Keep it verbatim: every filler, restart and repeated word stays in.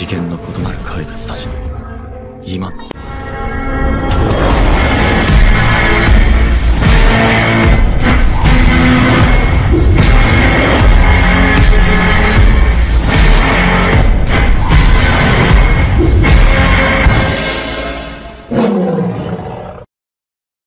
次元の異なる怪物たちの今の